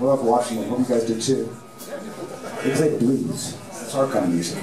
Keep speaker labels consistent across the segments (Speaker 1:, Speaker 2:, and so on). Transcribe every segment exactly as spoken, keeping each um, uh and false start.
Speaker 1: love watching them. Hope you guys did too. They play blues. It's our kind of music.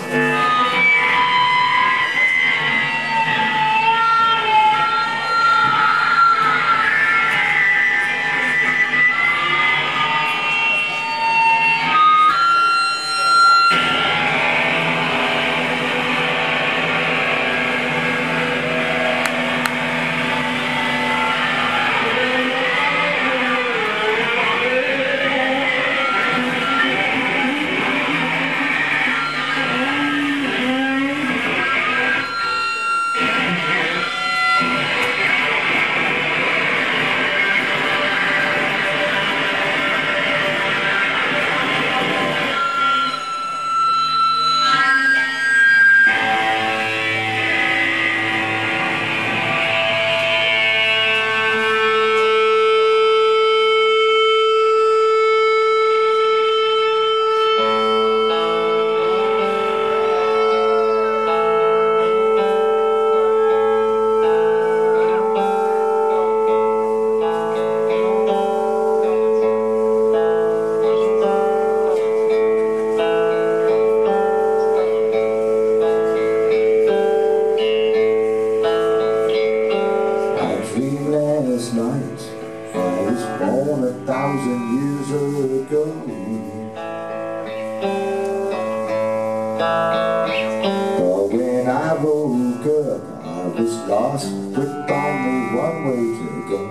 Speaker 1: Last night, I was born a thousand years ago. But when I woke up, I was lost with only one way to go.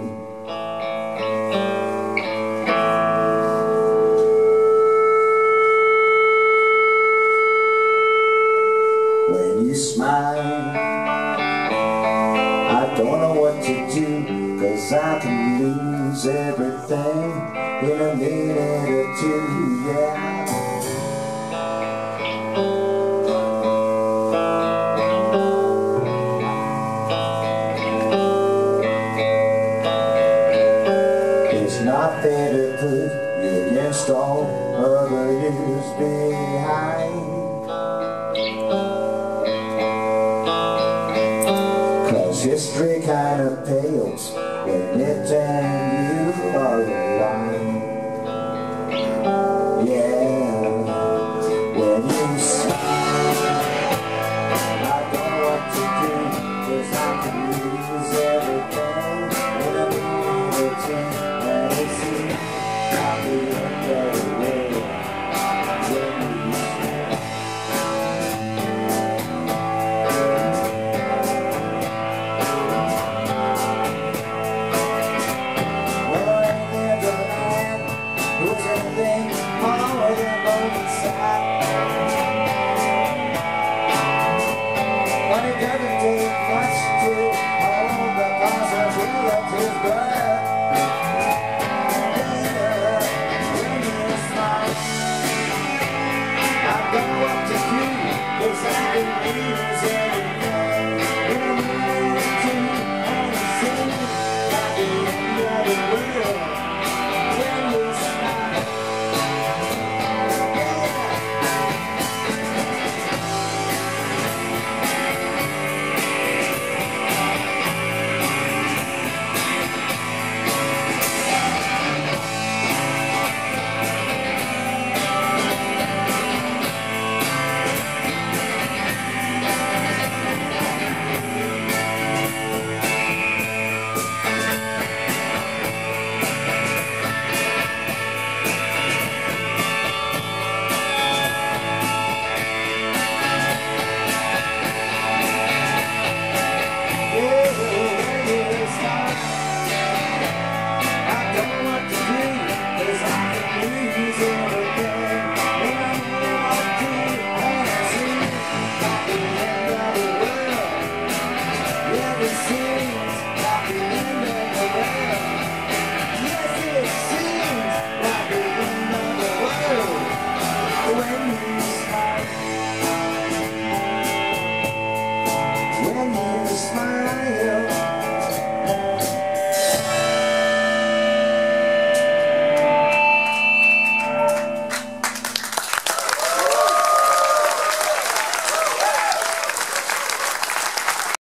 Speaker 1: When you smile, I don't know what to do, 'cause I can lose everything in a minute or two, yeah. It's not fair to put you against all other years behind. History kind of pales when it and you are alive. Yeah, when you smile, I don't know what to do, 'cause I can lose everything in a minute or two. And it seems like the end of the world when you smile. Together.